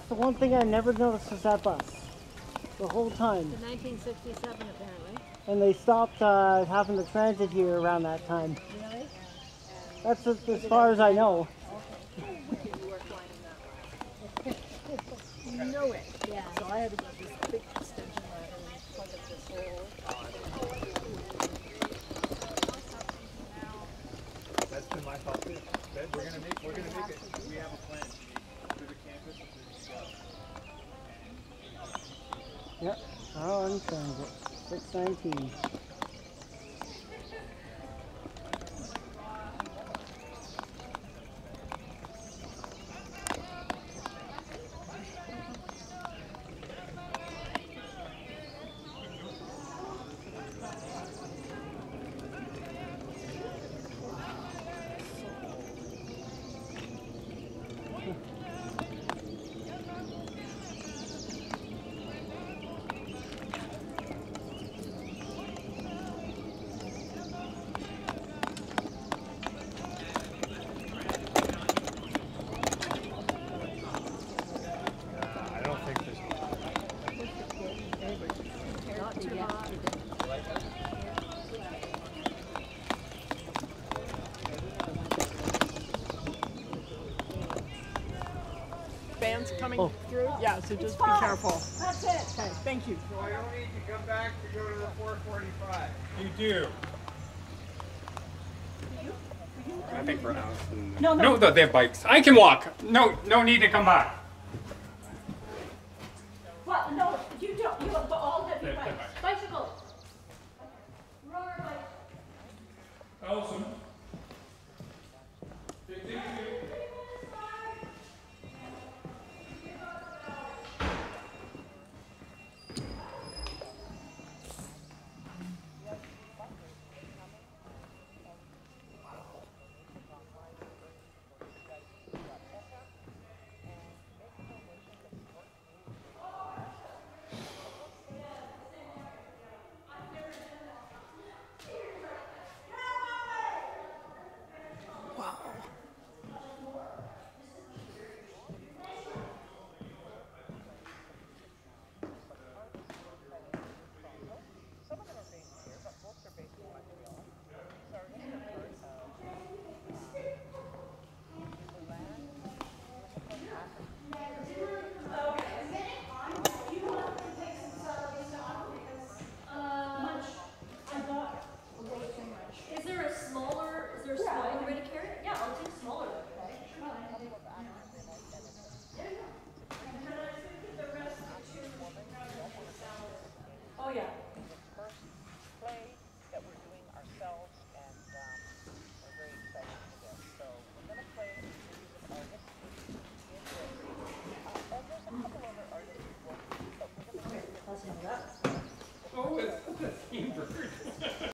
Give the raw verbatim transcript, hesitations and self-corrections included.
the one thing I never noticed was that bus. The whole time. To nineteen sixty-seven apparently. And they stopped uh, having the transit here around that time. Really? That's as, as far as I know. You know it. Yeah. So I had to get this big extension ladder and plug up this hole. That's been my fault too. We're gonna make we're gonna make it. We have a plan through the campus and through the Yep. Oh, on transit. six nineteen. Bands coming oh. through? Yeah, so just be careful. That's it. Okay, thank you. So I don't need to come back to go to the four forty-five. You do. I think for us. No, no, no, they have bikes. I can walk. No, no need to come back. Well, no, you don't. You have all heavy Yeah, bikes. bikes. Bicycles. Roller bikes. Oh, so